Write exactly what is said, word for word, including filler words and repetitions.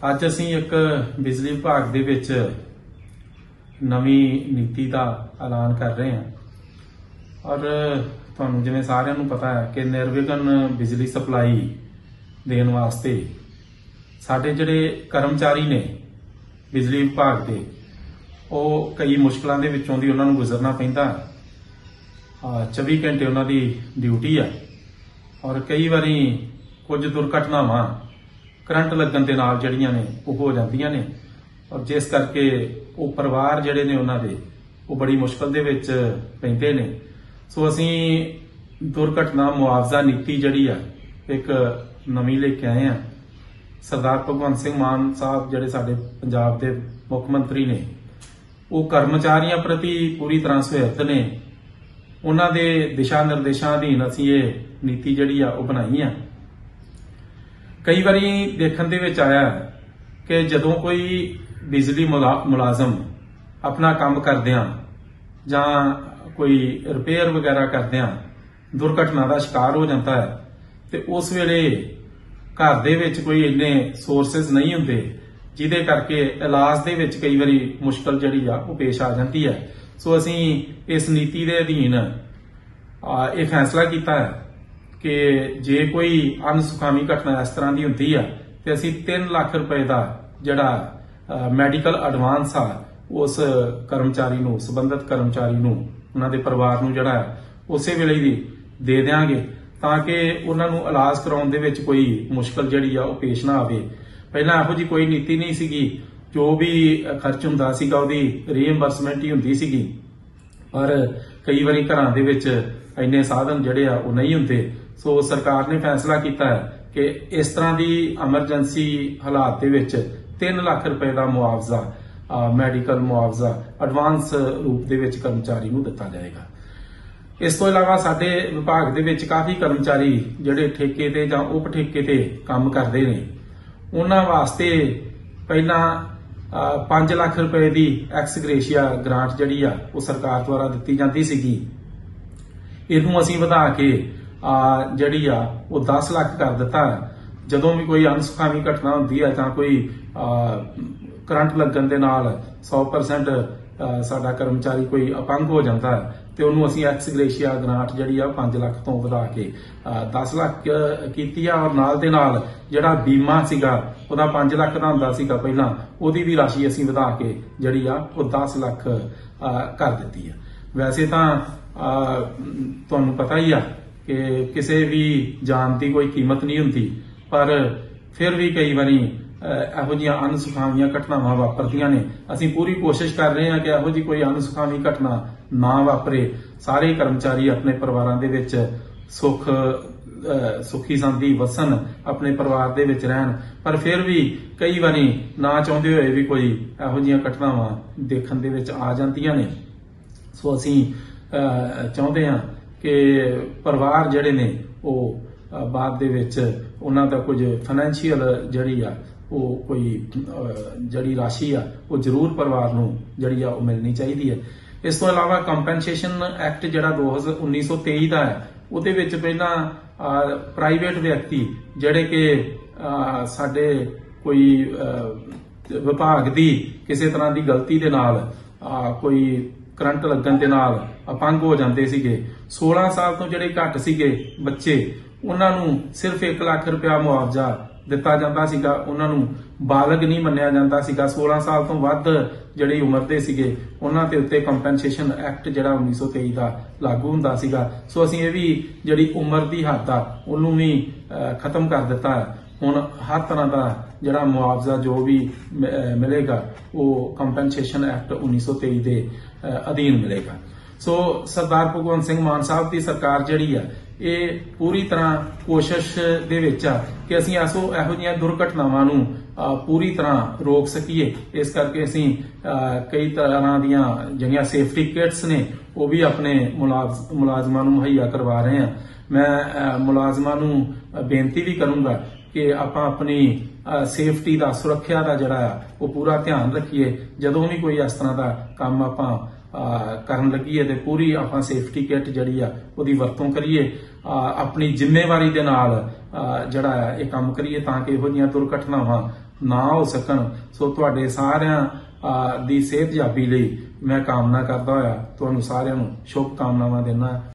ਅੱਜ ਅਸੀਂ ਇੱਕ ਬਿਜਲੀ ਵਿਭਾग ਦੇ ਵਿੱਚ ਨਵੀਂ ਨੀਤੀ ਦਾ ਐਲਾਨ ਕਰ ਰਹੇ ਹਾਂ ਔਰ ਤੁਹਾਨੂੰ ਜਿਵੇਂ ਸਾਰਿਆਂ ਨੂੰ ਪਤਾ ਹੈ ਕਿ ਨਿਰਵਿਘਨ ਬਿਜਲੀ ਸਪਲਾਈ ਦੇਣ ਵਾਸਤੇ ਸਾਡੇ ਜਿਹੜੇ ਕਰਮਚਾਰੀ ਨੇ ਬਿਜਲੀ ਵਿਭਾਗ ਦੇ ਉਹ ਕਈ ਮੁਸ਼ਕਲਾਂ ਦੇ ਵਿੱਚੋਂ ਦੀ ਉਹਨਾਂ ਨੂੰ ਗੁਜ਼ਰਨਾ ਪੈਂਦਾ ਚੌਵੀ ਘੰਟੇ ਉਹਨਾਂ ਦੀ ਡਿਊਟੀ ਆ ਔਰ ਕਈ ਵਾਰੀ ਕੁਝ ਦੁਰਘਟਨਾਵਾਂ ਕਰੰਟ ਲੱਗਣ ਦੇ ਨਾਲ ਜਿਹੜੀਆਂ ਨੇ ਉਹ ਹੋ ਜਾਂਦੀਆਂ ਨੇ ਔਰ ਜਿਸ ਕਰਕੇ ਉਹ ਪਰਿਵਾਰ ਜਿਹੜੇ ਨੇ ਉਹਨਾਂ ਦੇ ਉਹ ਬੜੀ ਮੁਸ਼ਕਲ ਦੇ ਵਿੱਚ ਪੈਂਦੇ ਨੇ। ਸੋ ਅਸੀਂ ਦੁਰਘਟਨਾ ਮੁਆਵਜ਼ਾ ਨੀਤੀ ਜਿਹੜੀ ਆ ਇੱਕ ਨਵੀਂ ਲੈ ਕੇ ਆਏ ਆ। ਸਰਦਾਰ ਭਗਵੰਤ ਸਿੰਘ ਮਾਨ ਸਾਹਿਬ ਜਿਹੜੇ ਸਾਡੇ ਪੰਜਾਬ ਦੇ ਮੁੱਖ ਮੰਤਰੀ ਨੇ ਉਹ ਕਰਮਚਾਰੀਆਂ ਪ੍ਰਤੀ ਪੂਰੀ ਤਰ੍ਹਾਂ ਸਹਾਇਤ ਨੇ। ਉਹਨਾਂ ਦੇ ਦਿਸ਼ਾ ਨਿਰਦੇਸ਼ਾਂ ਅਧੀਨ ਅਸੀਂ ਇਹ ਨੀਤੀ ਜਿਹੜੀ ਆ ਉਹ ਬਣਾਈ ਆ। ਕਈ ਵਾਰੀ ਦੇਖਣ ਦੇ ਵਿੱਚ ਆਇਆ ਕਿ ਜਦੋਂ ਕੋਈ ਬਿਜਲੀ ਮੁਲਾਜ਼ਮ ਆਪਣਾ ਕੰਮ ਕਰਦਿਆਂ ਜਾਂ ਕੋਈ ਰਿਪੇਅਰ ਵਗੈਰਾ ਕਰਦਿਆਂ ਦੁਰਘਟਨਾ ਦਾ ਸ਼ਿਕਾਰ ਹੋ ਜਾਂਦਾ ਹੈ ਤੇ ਉਸ ਵੇਲੇ ਘਰ ਦੇ ਵਿੱਚ ਕੋਈ ਇੰਨੇ ਸੋਰਸਸ ਨਹੀਂ ਹੁੰਦੇ ਜਿਹਦੇ ਕਰਕੇ ਇਲਾਜ ਦੇ ਵਿੱਚ ਕਈ ਵਾਰੀ ਮੁਸ਼ਕਲ ਜਿਹੜੀ ਆ ਉਹ ਪੇਸ਼ ਆ ਜਾਂਦੀ ਹੈ। ਸੋ ਅਸੀਂ ਇਸ ਨੀਤੀ ਦੇ ਅਧੀਨ ਇਹ ਫੈਸਲਾ ਕੀਤਾ ਹੈ ਕਿ ਜੇ ਕੋਈ ਅਣਸੁਖਾਵੀ ਘਟਨਾ ਇਸ ਤਰ੍ਹਾਂ ਦੀ ਹੁੰਦੀ ਆ ਤੇ ਅਸੀਂ ਤਿੰਨ ਲੱਖ ਰੁਪਏ ਦਾ ਜਿਹੜਾ ਮੈਡੀਕਲ ਐਡਵਾਂਸ ਆ ਉਸ ਕਰਮਚਾਰੀ ਨੂੰ ਸੰਬੰਧਿਤ ਕਰਮਚਾਰੀ ਨੂੰ ਉਹਨਾਂ ਦੇ ਪਰਿਵਾਰ ਨੂੰ ਜਿਹੜਾ ਉਸੇ ਵੇਲੇ ਹੀ ਦੇ ਦਿਆਂਗੇ ਤਾਂ ਕਿ ਉਹਨਾਂ ਨੂੰ ਇਲਾਜ ਕਰਾਉਣ ਦੇ ਵਿੱਚ ਕੋਈ ਮੁਸ਼ਕਲ ਜਿਹੜੀ ਆ ਉਹ ਪੇਸ਼ ਨਾ ਆਵੇ। ਪਹਿਲਾਂ ਇਹੋ ਜਿਹੀ ਕੋਈ ਨੀਤੀ ਨਹੀਂ ਸੀਗੀ, ਜੋ ਵੀ ਖਰਚ ਹੁੰਦਾ ਸੀਗਾ ਉਹਦੀ ਰੀਇੰਬਰਸਮੈਂਟ ਹੀ ਹੁੰਦੀ ਸੀਗੀ ਪਰ ਕਈ ਵਾਰੀ ਘਰਾਂ ਦੇ ਵਿੱਚ ਇੰਨੇ ਸਾਧਨ ਜਿਹੜੇ ਆ ਉਹ ਨਹੀਂ ਹੁੰਦੇ। ਸੋ ਸਰਕਾਰ ਨੇ ਫੈਸਲਾ ਕੀਤਾ ਹੈ ਕਿ ਇਸ ਤਰ੍ਹਾਂ ਦੀ ਐਮਰਜੈਂਸੀ ਹਾਲਾਤ ਦੇ ਵਿੱਚ ਤਿੰਨ ਲੱਖ ਰੁਪਏ ਦਾ ਮੁਆਵਜ਼ਾ ਮੈਡੀਕਲ ਮੁਆਵਜ਼ਾ ਐਡਵਾਂਸ ਰੂਪ ਦੇ ਵਿੱਚ ਕਰਮਚਾਰੀ ਨੂੰ ਦਿੱਤਾ ਜਾਏਗਾ। ਇਸ ਤੋਂ ਇਲਾਵਾ ਸਾਡੇ ਵਿਭਾਗ ਦੇ ਵਿੱਚ ਕਾਫੀ ਕਰਮਚਾਰੀ ਜਿਹੜੇ ਠੇਕੇ ਤੇ ਜਾਂ ਉਪ ਠੇਕੇ ਤੇ ਕੰਮ ਕਰਦੇ ਨੇ ਉਹਨਾਂ ਵਾਸਤੇ ਪਹਿਲਾਂ ਪੰਜ ਲੱਖ ਰੁਪਏ ਦੀ ਐਕਸ ਗ੍ਰੇਸ਼ੀਆ ਗ੍ਰਾਂਟ ਜਿਹੜੀ ਆ ਉਹ ਸਰਕਾਰ ਦੁਆਰਾ ਦਿੱਤੀ ਜਾਂਦੀ ਸੀਗੀ। ਇਹਨੂੰ ਅਸੀਂ ਵਧਾ ਕੇ ਜਿਹੜੀ ਆ ਉਹ ਦਸ ਲੱਖ ਕਰ ਦਿੱਤਾ। ਜਦੋਂ ਵੀ ਕੋਈ ਅਣਸੁਖਾਵੀ ਘਟਨਾ ਹੁੰਦੀ ਹੈ ਜਾਂ ਕੋਈ ਕਰੰਟ ਲੱਗਣ ਦੇ ਨਾਲ ਸੌ ਪਰਸੈਂਟ ਸਾਡਾ ਕਰਮਚਾਰੀ ਕੋਈ ਅਪੰਗ ਹੋ ਜਾਂਦਾ ਹੈ ਤੇ ਉਹਨੂੰ ਅਸੀਂ ਐਕਸ ਗ੍ਰੇਸ਼ੀਆ ਗ੍ਰਾਂਟ ਜਿਹੜੀ ਆ ਪੰਜ ਲੱਖ ਤੋਂ ਵਧਾ ਕੇ ਦਸ ਲੱਖ ਕੀਤੀ ਆ। ਔਰ ਨਾਲ ਦੇ ਨਾਲ ਜਿਹੜਾ ਬੀਮਾ ਸੀਗਾ ਉਹਦਾ ਪੰਜ ਲੱਖ ਦਾ ਹੁੰਦਾ ਸੀਗਾ ਪਹਿਲਾਂ, ਉਹਦੀ ਵੀ ਰਾਸ਼ੀ ਅਸੀਂ ਵਧਾ ਕੇ ਜਿਹੜੀ ਆ ਉਹ ਦਸ ਲੱਖ ਕਰ ਦਿੱਤੀ ਆ। ਵੈਸੇ ਤਾਂ ਤੁਹਾਨੂੰ ਪਤਾ ਹੀ ਆ ਕਿ ਕਿਸੇ ਵੀ ਜਾਨ ਦੀ ਕੋਈ ਕੀਮਤ ਨਹੀਂ ਹੁੰਦੀ ਪਰ ਫਿਰ ਵੀ ਕਈ ਵਾਰੀ ਇਹੋ ਜਿਹੀਆਂ ਅਣਸੁਖਾਵੀਆਂ ਘਟਨਾਵਾਂ ਵਾਪਰਦੀਆਂ ਨੇ। ਅਸੀਂ ਪੂਰੀ ਕੋਸ਼ਿਸ਼ ਕਰ ਰਹੇ ਹਾਂ ਕਿ ਇਹੋ ਜਿਹੀ ਕੋਈ ਅਣਸੁਖਾਵੀ ਘਟਨਾ ਨਾ ਵਾਪਰੇ, ਸਾਰੇ ਕਰਮਚਾਰੀ ਆਪਣੇ ਪਰਿਵਾਰਾਂ ਦੇ ਵਿੱਚ ਸੁੱਖ ਸੁਖੀ ਸੰਦੀ ਵਸਣ, ਆਪਣੇ ਪਰਿਵਾਰ ਦੇ ਵਿੱਚ ਰਹਿਣ। ਪਰ ਫਿਰ ਵੀ ਕਈ ਵਾਰੀ ਨਾ ਚਾਹੁੰਦੇ ਹੋਏ ਵੀ ਕੋਈ ਇਹੋ ਜਿਹੀਆਂ ਘਟਨਾਵਾਂ ਦੇਖਣ ਦੇ ਵਿੱਚ ਆ ਜਾਂਦੀਆਂ ਨੇ। ਸੋ ਅਸੀਂ ਚਾਹੁੰਦੇ ਹਾਂ ਕਿ ਪਰਿਵਾਰ ਜਿਹੜੇ ਨੇ ਉਹ ਬਾਅਦ ਦੇ ਵਿੱਚ ਉਹਨਾਂ ਦਾ ਕੁਝ ਫਾਈਨੈਂਸ਼ੀਅਲ ਜਿਹੜੀ ਆ ਉਹ ਕੋਈ ਜਿਹੜੀ ਰਾਸ਼ੀ ਆ ਉਹ ਜ਼ਰੂਰ ਪਰਿਵਾਰ ਨੂੰ ਜਿਹੜੀ ਆ ਉਹ ਮਿਲਣੀ ਚਾਹੀਦੀ ਹੈ। ਇਸ ਤੋਂ ਇਲਾਵਾ ਕੰਪਨਸੇਸ਼ਨ ਐਕਟ ਜਿਹੜਾ ਦੋ ਹਜ਼ਾਰ ਉੱਨੀ ਸੌ ਤੇਈ ਦਾ ਹੈ ਉਹਦੇ ਵਿੱਚ ਪਹਿਲਾਂ ਪ੍ਰਾਈਵੇਟ ਵਿਅਕਤੀ ਜਿਹੜੇ ਕਿ ਸਾਡੇ ਕੋਈ ਵਿਭਾਗ ਦੀ ਕਿਸੇ ਤਰ੍ਹਾਂ ਦੀ ਗਲਤੀ ਦੇ ਨਾਲ ਕੋਈ ਕਰੰਟ ਲੱਗਣ ਦੇ ਨਾਲ ਅਪੰਗ ਹੋ ਜਾਂਦੇ ਸੀਗੇ, ਸੋਲਾਂ ਸਾਲ ਤੋਂ ਜਿਹੜੇ ਘੱਟ ਸੀਗੇ ਬੱਚੇ ਉਹਨਾਂ ਨੂੰ ਸਿਰਫ ਇੱਕ ਲੱਖ ਰੁਪਇਆ ਮੁਆਵਜ਼ਾ ਦਿੱਤਾ ਜਾਂਦਾ ਸੀਗਾ। ਉਹਨਾਂ ਨੂੰ ਬਾਲਗ ਨਹੀਂ ਮੰਨਿਆ ਜਾਂਦਾ ਸੀਗਾ। ਸੋਲਾਂ ਸਾਲ ਤੋਂ ਵੱਧ ਜਿਹੜੀ ਉਮਰ ਦੇ ਸੀਗੇ ਉਹਨਾਂ ਦੇ ਉੱਤੇ ਕੰਪਨਸੇਸ਼ਨ ਐਕਟ ਜਿਹੜਾ ਉੱਨੀ ਸੌ ਤੇਈ ਦਾ ਲਾਗੂ ਹੁੰਦਾ ਸੀਗਾ। ਸੋ ਅਸੀਂ ਇਹ ਵੀ ਜਿਹੜੀ ਉਮਰ ਦੀ ਹੱਦ ਆ ਉਹਨੂੰ ਵੀ ਖਤਮ ਕਰ ਦਿੱਤਾ ਹੈ। ਹੁਣ ਹਰ ਤਰ੍ਹਾਂ ਦਾ ਜਿਹੜਾ ਮੁਆਵਜ਼ਾ ਜੋ ਵੀ ਮਿਲੇਗਾ ਉਹ ਕੰਪਨਸੇਸ਼ਨ ਐਕਟ ਉੱਨੀ ਸੌ ਤੇਈ ਦੇ ਅਧੀਨ ਮਿਲੇਗਾ। ਸੋ ਸਰਦਾਰ ਭਗਵੰਤ ਸਿੰਘ ਮਾਨ ਸਾਹਿਬ ਦੀ ਸਰਕਾਰ ਜਿਹੜੀ ਆ ਇਹ ਪੂਰੀ ਤਰ੍ਹਾਂ ਕੋਸ਼ਿਸ਼ ਦੇ ਵਿੱਚ ਆ ਕਿ ਅਸੀਂ ਐਸੋ ਇਹੋ ਜਿਹੀਆਂ ਦੁਰਘਟਨਾਵਾਂ ਨੂੰ ਪੂਰੀ ਤਰ੍ਹਾਂ ਰੋਕ ਸਕੀਏ। ਇਸ ਕਰਕੇ ਅਸੀਂ ਕਈ ਤਰ੍ਹਾਂ ਦੀਆਂ ਜਿਹੜੀਆਂ ਸੇਫਟੀ ਕਿਟਸ ਨੇ ਉਹ ਵੀ ਆਪਣੇ ਮੁਲਾਜ਼ਮਾਂ ਨੂੰ ਮੁਹੱਈਆ ਕਰਵਾ ਰਹੇ ਹਾਂ। ਮੈਂ ਮੁਲਾਜ਼ਮਾਂ ਨੂੰ ਬੇਨਤੀ ਵੀ ਕਰੂੰਗਾ ਕਿ ਆਪਾਂ ਆਪਣੀ ਸੇਫਟੀ ਦਾ, ਸੁਰੱਖਿਆ ਦਾ ਜਿਹੜਾ ਆ ਉਹ ਪੂਰਾ ਧਿਆਨ ਰੱਖੀਏ। ਜਦੋਂ ਵੀ ਕੋਈ ਇਸ ਤਰ੍ਹਾਂ ਦਾ ਕੰਮ ਆਪਾਂ ਕਰਨ ਲੱਗੀਏ ਤੇ ਪੂਰੀ ਆਪਾਂ ਸੇਫਟੀ ਕਿਟ ਜਿਹੜੀ ਆ ਉਹਦੀ ਵਰਤੋਂ ਕਰੀਏ, ਆਪਣੀ ਜ਼ਿੰਮੇਵਾਰੀ ਦੇ ਨਾਲ ਜਿਹੜਾ ਇਹ ਕੰਮ ਕਰੀਏ ਤਾਂ ਕਿ ਇਹੋ ਜਿਹੀਆਂ ਦੁਰਘਟਨਾਵਾਂ ਨਾ ਹੋ ਸਕਣ। ਸੋ ਤੁਹਾਡੇ ਸਾਰਿਆਂ ਅਹ, ਦੀ ਸਿਹਤਯਾਬੀ ਲਈ ਮੈਂ ਕਾਮਨਾ ਕਰਦਾ ਹੋਇਆ ਤੁਹਾਨੂੰ ਸਾਰਿਆਂ ਨੂੰ ਸ਼ੁਭ ਕਾਮਨਾਵਾਂ ਦਿੰਦਾ।